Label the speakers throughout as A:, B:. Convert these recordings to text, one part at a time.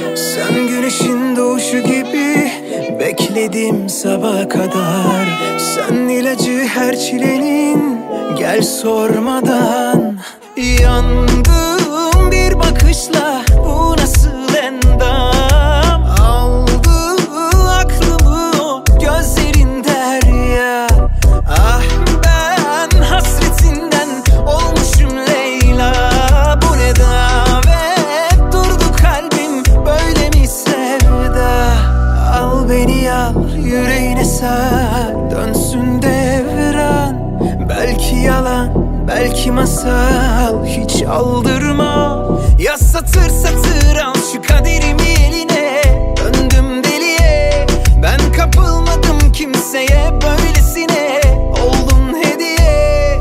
A: Sen güneşin doğuşu gibi bekledim sabaha kadar. Sen ilacı her çilenin, gel sormadan. Yandım bir bakışla, bu nasıl endam. Aldı aklımı o gözlerin derya. Ah ben hasretinden olmuşum Leyla. Bu ne davet, durdu kalbim böyle mi sevda. Al beni al yüreğine sar, dönsün devran. Belki yalan, belki masal, hiç aldırma. Yaz satır satır al şu kaderimi eline. Döndüm deliye, ben kapılmadım kimseye, böylesine oldun hediye.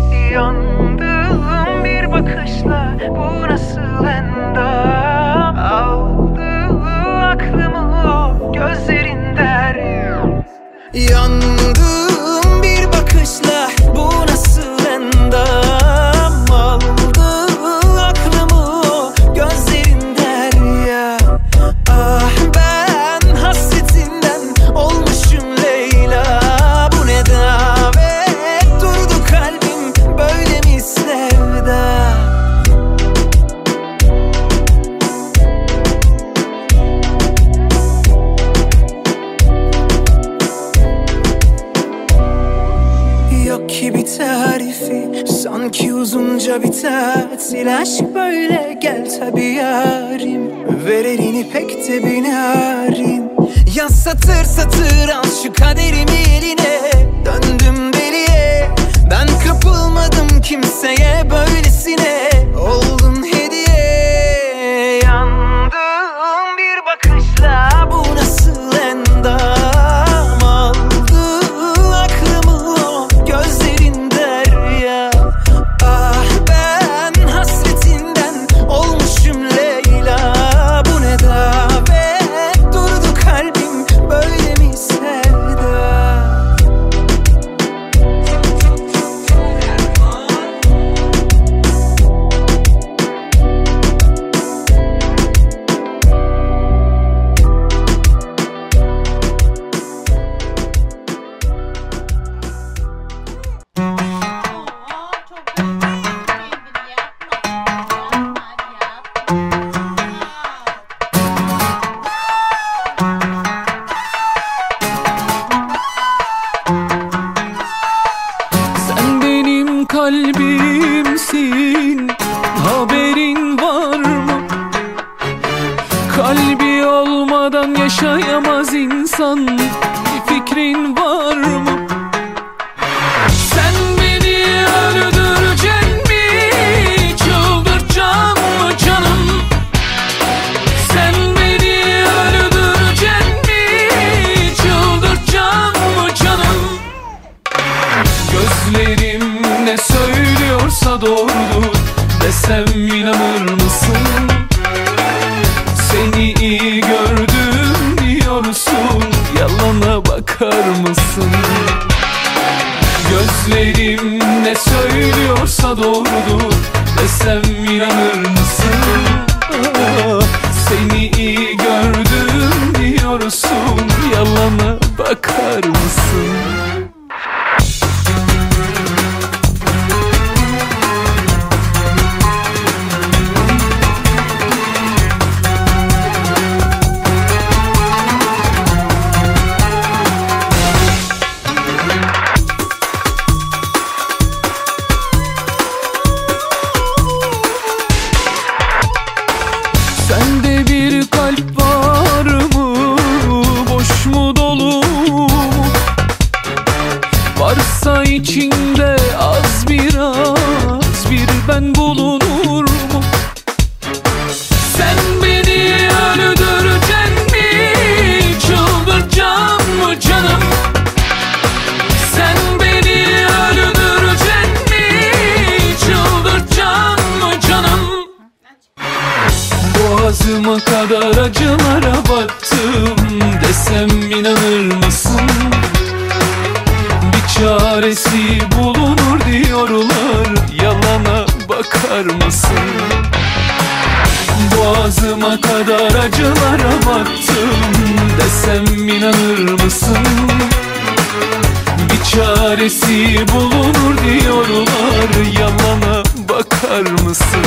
A: Yandım bir bakışla, bu nasıl endam. Aldı aklımı o gözlerin derya. Yandım bir bakışla, bu nasıl endam. Aldı aklımı o gözlerin derya. Ah ben hasretinden olmuşum Leyla. Bu ne davet, durdu kalbim böyle mi sevda. Yok ki bir tarifi, sanki uzunca bir tatil. Aşk böyle, gel tabi yarim. Ver elini pek de binarim. Yaz satır satır al şu kaderimi eline. Döndüm deliye, ben kapılmadım kimseye, böylesine oldun hediye. Yandım bir bakışla, bu nasıl endam. Aldı aklımı o gözlerin derya. Ah ben hasretinden olmuşum Leyla. Bu ne davet, durdu kalbim böyle mi sevda. Sen benim kalbimsin, haberin var mı? Kalbi olmadan yaşayamaz insan, bir fikrin var mı? Sen beni öldüreceksin mi? Çıldırtacaksın mı canım? Sen beni öldüreceksin mi? Çıldırtacaksın mı canım? Gözlerim ne söylüyorsa doğrudur desem inanır mısın? Seni iyi gördüm diyorsun, yalana bakar mısın? Gözlerim ne söylüyorsa doğrudur desem inanır mısın? Ah, seni iyi gördüm diyorsun, yalana bakar mısın? Sende bir kalp var mı? Boş mu, dolu mu? Varsa içinde az biraz bir ben bulunur mu? Sen beni öldüreceksin mi? Çıldırtacaksın mı canım? Sen beni öldüreceksin mi? Çıldırtacaksın mı canım? Boğazıma kadar acılara battım desem inanır mısın? Bir çaresi bulunur diyorlar, yalana bakar mısın? Boğazıma Sonuna kadar acılara baktım desem inanır mısın? Bir çaresi bulunur diyorlar, yalana bakar mısın?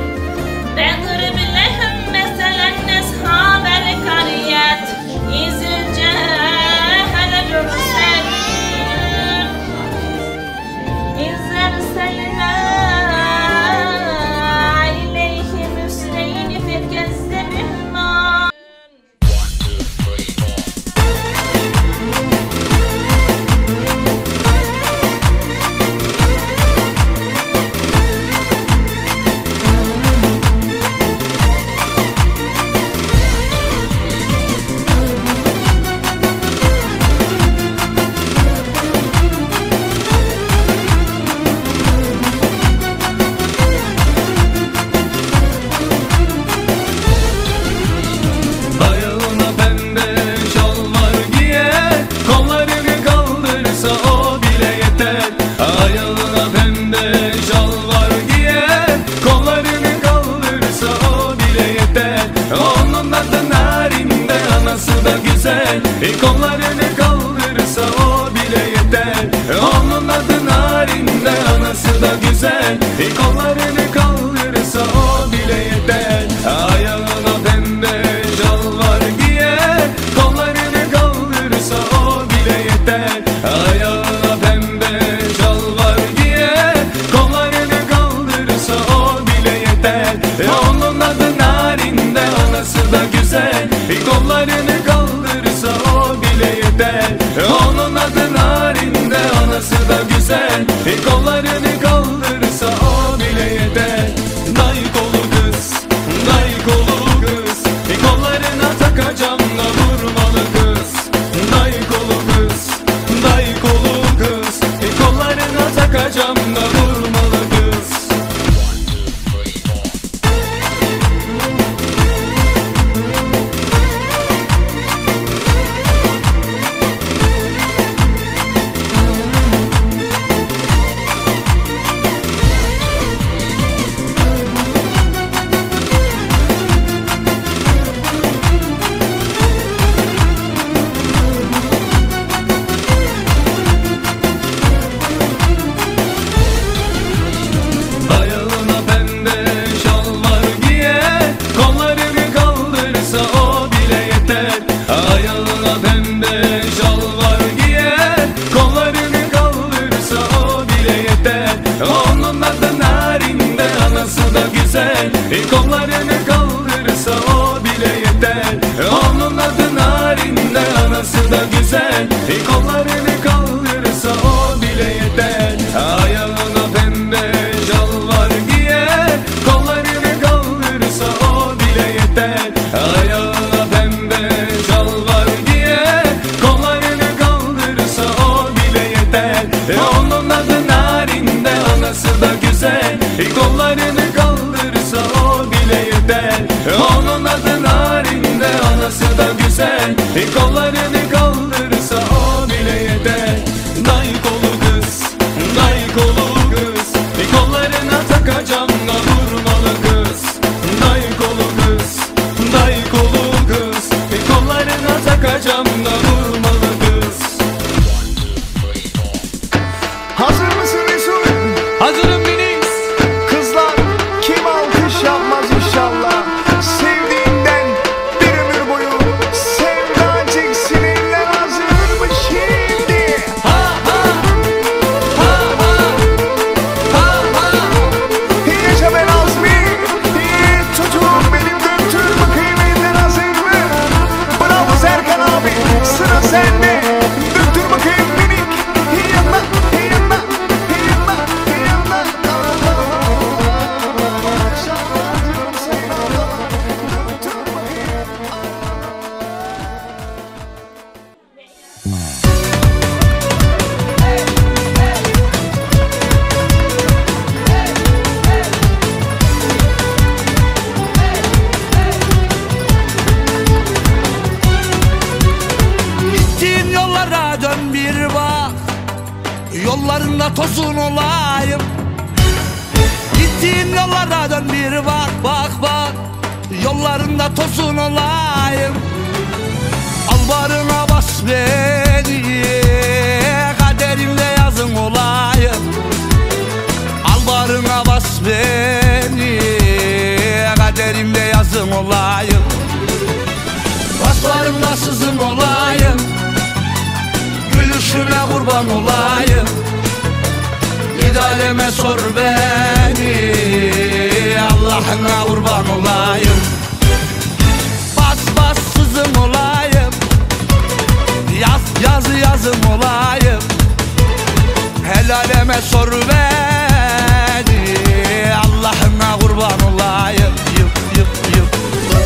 B: بضرب لهم مثلا أصحاب القرية إذ
A: yeter. Ayağına pembe şalvar giyer, kollarını kaldırsa o bile yeter. Onun adı Narin de anası da güzel, kollarını kaldırsa o bile yeter. Onun adı Narin de anası da güzel, kollarını kaldırsa o bile yeter. Day kolu kız, day kolu kız, kollarına takacağım da vurmalı kız. Day kolu kız, day kolu kız, kollarına takacağım da vurmalı kız. Ayağına pembe şalvar giyer, kollarını kaldırsa o bile yeter. Onun adı Narin de anası da güzel, kollarını kaldırsa o bile yeter. Onun adı Narin de anası da güzel, kollarını kaldırsa o bile yeter. Ayağına pembe şalvar giyer, kollarını kaldırsa o bile yeter. Ayağına pembe şalvar giyer, kollarını kaldırsa o bile yeter. Onun adı Narin de anası da güzel, kollarını kaldırsa o bile yeter. Onun adı Narin de anası da güzel, kollarını kaldırsa o bile yeter. Day kolu kız, day kolu kız, kollarına takacağım da vurmalı kız. Day kolu kız, day kolu kız, kollarına takacağım da vurmalı kız.
B: Hazır mısın Resul?
A: Hazırım Deniz.
B: Kızlar kim alkış yapmaz inşallah. Sevdiğinden bir ömür boyu sevdacık seninle hazır mı şimdi?
A: Ha ha, ha ha, ha ha.
B: Yaşa ben Azmi, tutun benim döktür bakayım eller hazır mı? Bravo Serkan abi, sıra sende. Döktür bakayım minik. Yanma, yanma, yanma, yanma. Şarkılarım seni ağlama. Döktür bakayım.
C: Gittiğin yollara dön bir bak, yollarında tozun olayım. Gittiğin yollara dön bir bak, bak bak, yollarında tozun olayım. Al barına bas beni, kaderimde yazın olayım. Al barına bas beni, kaderimde yazın olayım. Baslarımda sızın olayım, gülüşüne kurban olayım. Gid aleme sor beni, Allah'ına kurban olayım. Bas bas sızın olayım, yaz yazı yazım olayım. El aleme sor beni, Allah'ına kurban olayım. Yıp yıp yıp.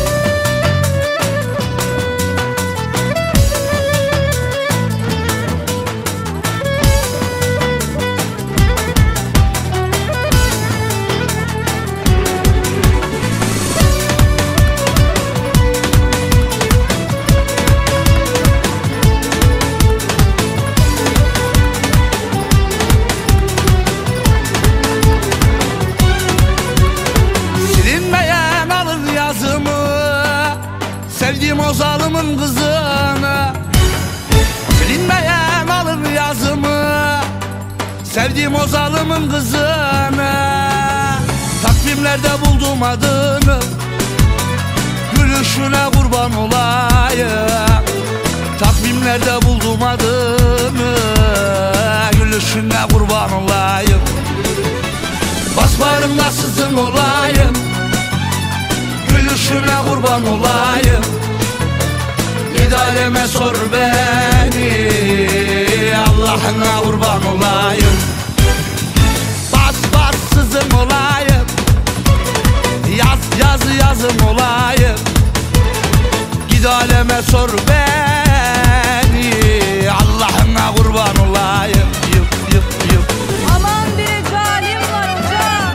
C: Sevdiğim o zalimin kızını, silinmeyen alır yazımı. Sevdiğim o zalimin kızını, takvimlerde buldum adını. Gülüşüne kurban olayım, Takvimlerde buldum adını, gülüşüne kurban olayım. Basbarımda sizin olayım, gülüşüne kurban olayım. Gid aleme sor beni, Allah'ına kurban olayım. Bas bas sizin olayım, yaz yaz yazım olayım. Gid aleme sor beni, Allah'ına kurban olayım. Yıp yıp yıp.
D: Aman bir zalim var hocam.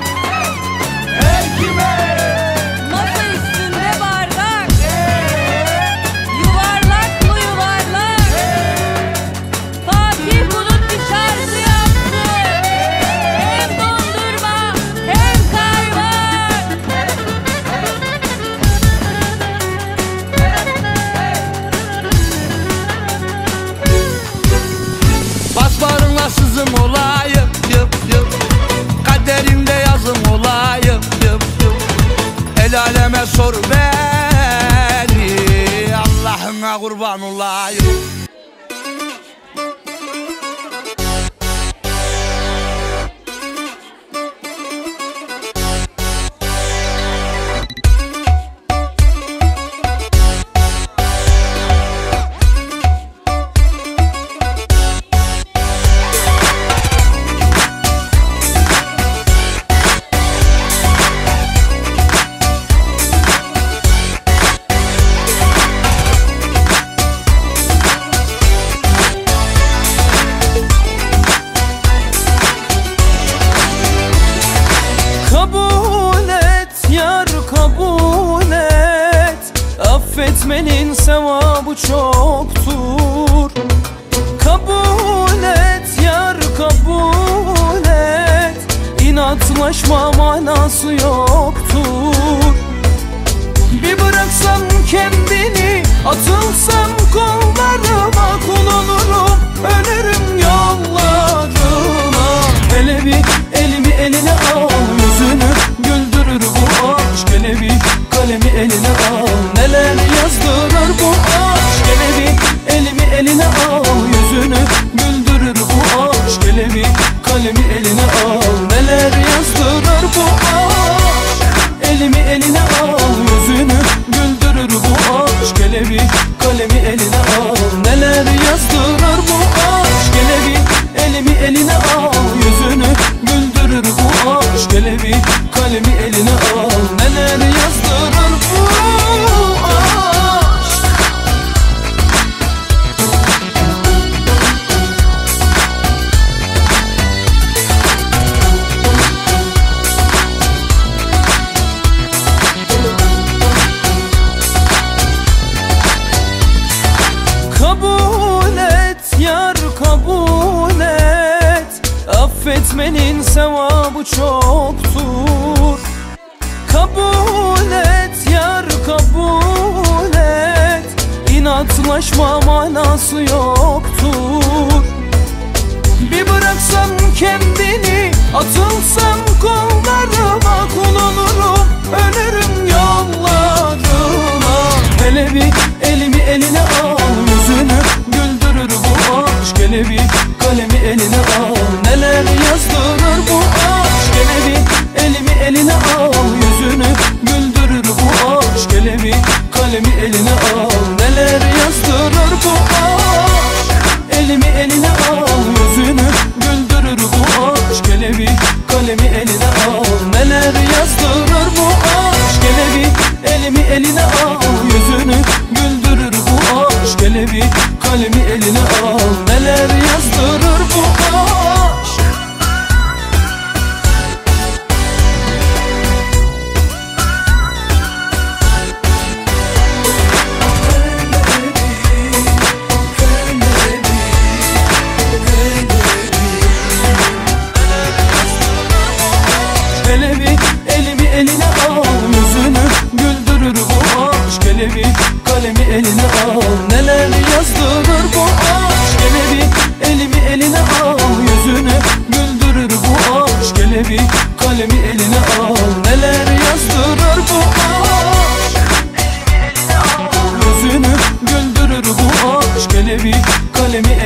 B: Kime?
D: Masa üstünde bardak. Yuvarlak mı yuvarlak? Fatih Bulut bir şarkı yaptı. Hem dondurma hem kaymak.
C: Basbarınla sızım olayım, yıp yıp. Kaderimde yazım olayım, yıp yıp. El aleme sor beni, Allah'ına kurban olayım.
A: Kabul et yar kabul et, affetmenin sevabı çoktur. Kabul et yar kabul et, inatlaşma manası yoktur. Bir bıraksam kendini, atılsam kollarıma, kul olurum ölürüm yollarına. Hele bir elimi eline al, yüzünü güldürür bu aşk. Hele bir kalemi eline al, neler yazdırır bu aşk. Hele bir elimi eline al, yüzünü güldürür bu aşk. Hele bir kalemi eline al, neler yazdırır bu aşk. Elimi eline al, yüzünü güldürür bu aşk. Hele bir kalemi eline al, neler yazdırır bu aşk. Hele bir elimi eline al, yüzünü güldürür bu aşk. Hele bir kalemi eline al, neler yazdırır bu aşk. Kabul et yar kabul et, affetmenin sevabı çoktur. Kabul et yar kabul et, inatlaşma manası yoktur. Bir bıraksam kendini, atılsam kollarıma, kul olurum ölürüm yollarına. Hele bir elimi eline al, yüzünü güldürür bu aşk. Hele bir kalemi eline al, neler yazdırır bu aşk. Hele bir elimi eline al, yüzünü güldürür bu aşk. Hele bir kalemi eline al, neler yazdırır bu aşk. Elimi eline al, yüzünü güldürür bu aşk. Hele bir kalemi eline al, neler yazdırır bu aşk. Hele bir elimi eline al, yüzünü güldürür bu aşk. Hele bir kalemi eline al, neler yazdırır bu aşk.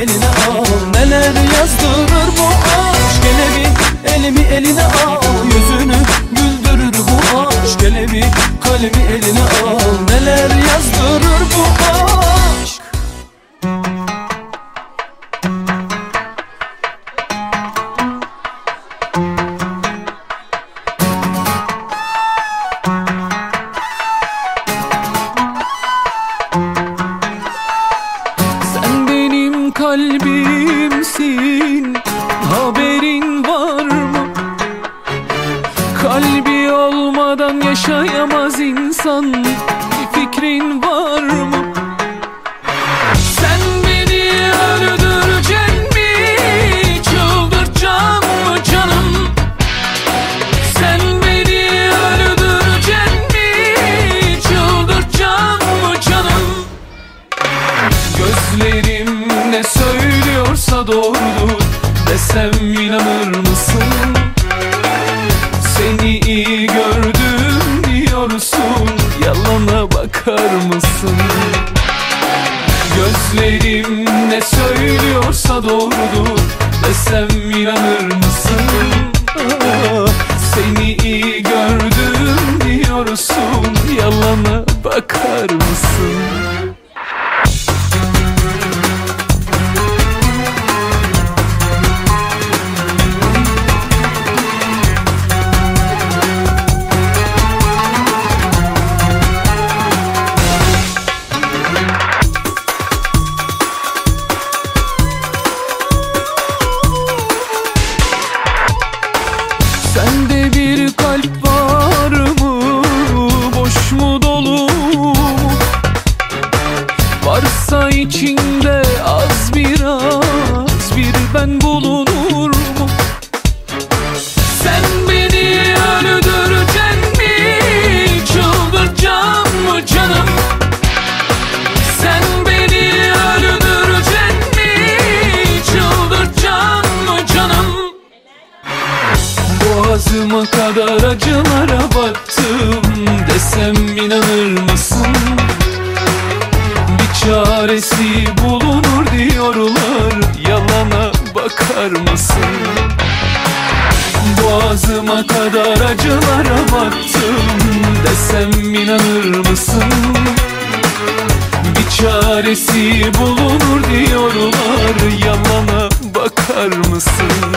A: eline al. Neler yazdırır bu aşk, hele bir elimi eline al. Yüzünü güldürür bu aşk, hele bir kalemi eline al. Neler yazdırır bu aşk. Sen benim kalbimsin, haberin var mı? Kalbi olmadan yaşayamaz insan, bir fikrin var mı? Sen beni öldüreceksin mi, çıldırtacağım mı canım? Sen beni öldüreceksin mi, çıldırtacağım mı canım? Gözlerim ne söylüyorsa doğrudur desem inanır mısın? Seni iyi gördüm diyorsun, yalana bakar mısın? Gözlerim ne söylüyorsa doğrudur desem inanır mısın? Seni iyi gördüm diyorsun, yalana bakar mısın? Sende bir kalp var mı? Boş mu dolu mu? Varsa içinde az biraz bir ben bulunur mu? Sen beni öldüreceksin mi? Çıldırtacağım mı canım? Sen beni öldüreceksin mi? Çıldırtacağım mı canım? Boğazıma kadar acılara battım desem inanır mısın? Bir çaresi bulunur diyorlar, yalana bakar mısın? Boğazıma kadar acılara battım desem inanır mısın? Bir çaresi bulunur diyorlar, yalana bakar mısın?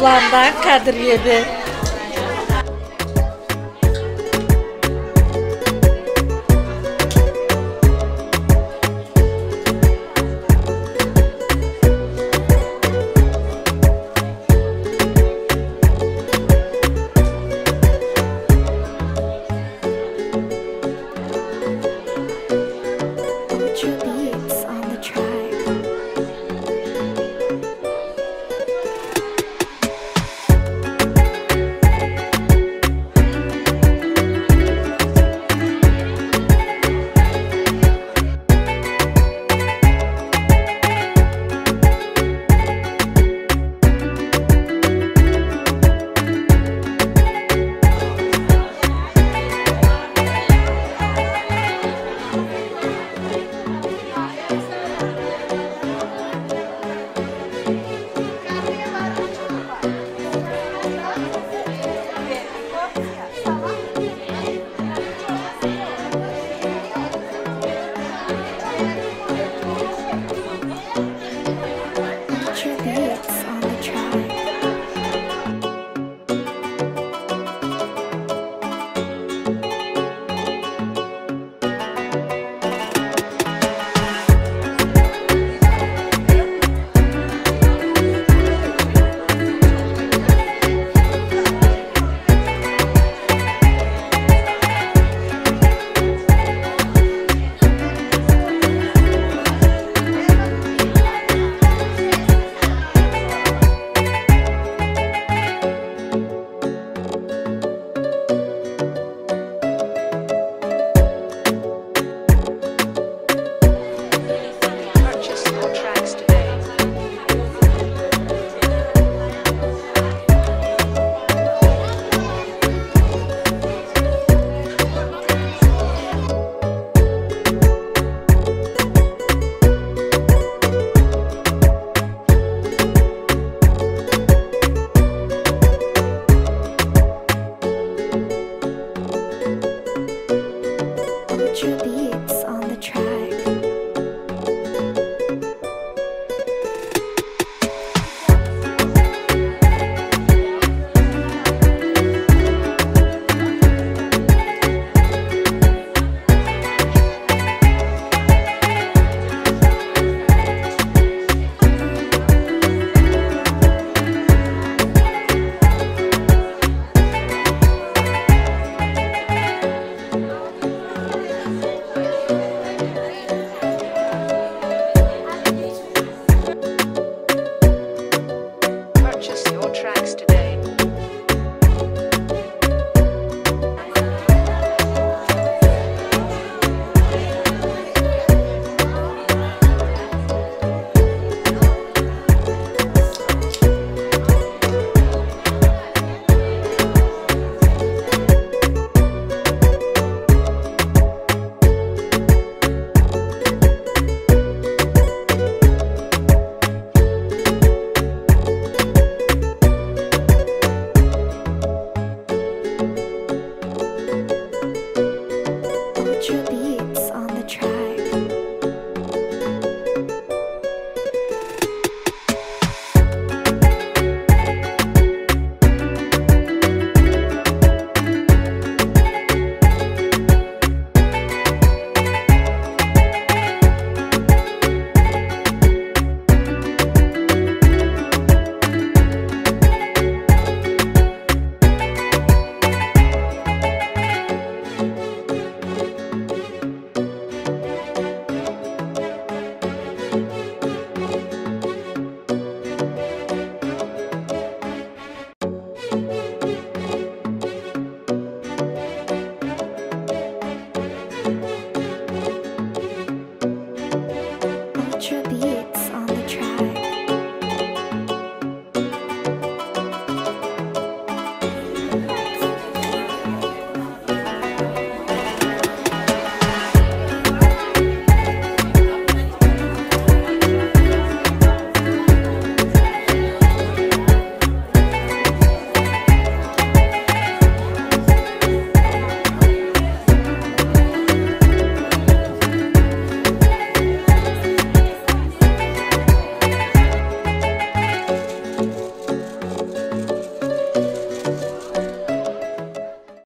E: ablamdan Kadriye Bey.